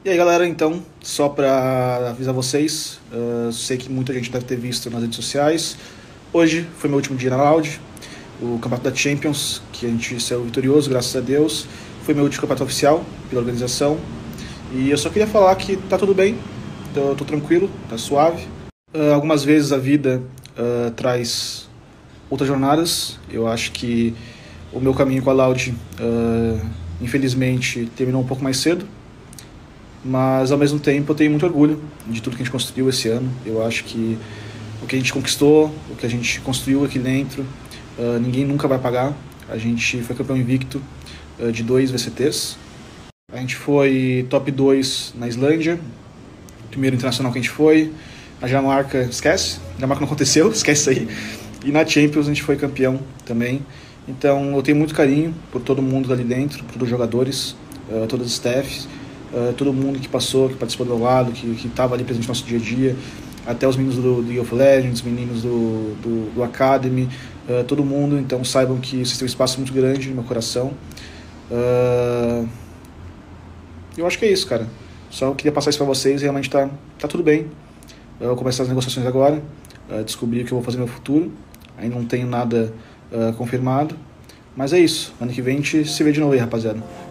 E aí galera, então, só para avisar vocês, sei que muita gente deve ter visto nas redes sociais, hoje foi meu último dia na Loud, o campeonato da Champions, que a gente saiu vitorioso, graças a Deus, foi meu último campeonato oficial pela organização, e eu só queria falar que tá tudo bem, tô tranquilo, tá suave. Algumas vezes a vida traz outras jornadas, eu acho que o meu caminho com a Loud, infelizmente, terminou um pouco mais cedo, mas ao mesmo tempo eu tenho muito orgulho de tudo que a gente construiu esse ano. Eu acho que o que a gente conquistou, o que a gente construiu aqui dentro, ninguém nunca vai pagar. A gente foi campeão invicto de 2 VCTs. A gente foi top 2 na Islândia, primeiro internacional que a gente foi. A Dinamarca, esquece, a Dinamarca não aconteceu, esquece isso aí. E na Champions a gente foi campeão também. Então eu tenho muito carinho por todo mundo ali dentro, por todos os jogadores, todos os staffs, todo mundo que passou, que participou do meu lado, que estava ali presente no nosso dia a dia, até os meninos do League of Legends, meninos do Academy, todo mundo. Então saibam que vocês têm um espaço muito grande no meu coração. Eu acho que é isso, cara. Só queria passar isso pra vocês, realmente tá tudo bem. Eu vou começar as negociações agora, descobrir o que eu vou fazer no meu futuro. Ainda não tenho nada confirmado, mas é isso. Ano que vem a gente se vê de novo aí, rapaziada.